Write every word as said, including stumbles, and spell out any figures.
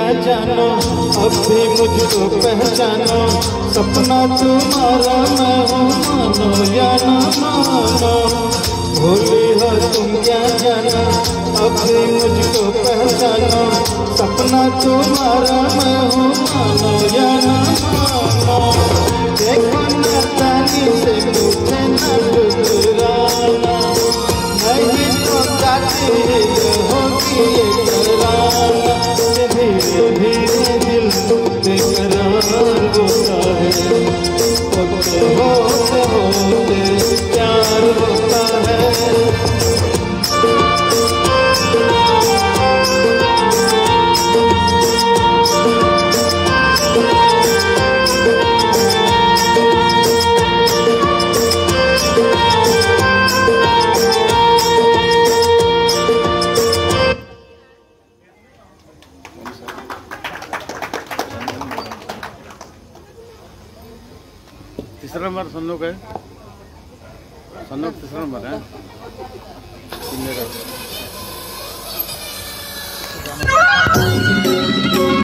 जानो, अब भी मुझको पहचानो, सपना तुम्हारा मैं हूँ, मानो या ना मानो। भूली हो तुम क्या जानो, अब भी मुझको पहचानो, सपना तुम्हारा मैं हूँ, मानो या ना मानो। देखो ना तानी से पूछे ना ठुकराना, नहीं तो जाती होगी ये कराना। धीरे धीरे दिल बेकरार होता है, होते होते होते प्यार होता है। तीसरा नंबर सन्नू का है, सन्नू तीसरा नंबर है।